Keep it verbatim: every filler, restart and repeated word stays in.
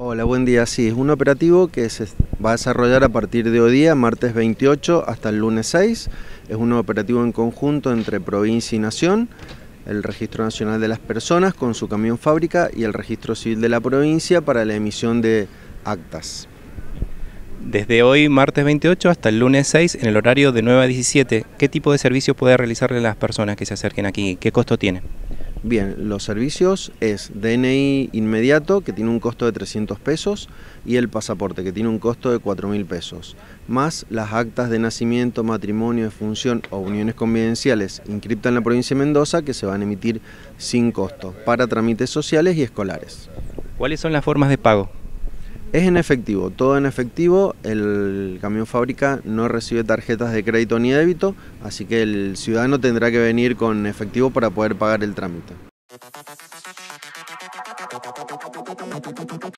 Hola, buen día. Sí, es un operativo que se va a desarrollar a partir de hoy día, martes veintiocho, hasta el lunes seis. Es un operativo en conjunto entre provincia y nación, el Registro Nacional de las Personas con su camión fábrica y el Registro Civil de la provincia para la emisión de actas. Desde hoy, martes veintiocho, hasta el lunes seis, en el horario de nueve a diecisiete, ¿qué tipo de servicio puede realizarle a las personas que se acerquen aquí? ¿Qué costo tiene? Bien, los servicios es D N I inmediato, que tiene un costo de trescientos pesos, y el pasaporte, que tiene un costo de cuatro mil pesos, más las actas de nacimiento, matrimonio, defunción o uniones convivenciales inscriptas en la provincia de Mendoza, que se van a emitir sin costo, para trámites sociales y escolares. ¿Cuáles son las formas de pago? Es en efectivo, todo en efectivo. El camión fábrica no recibe tarjetas de crédito ni débito, así que el ciudadano tendrá que venir con efectivo para poder pagar el trámite.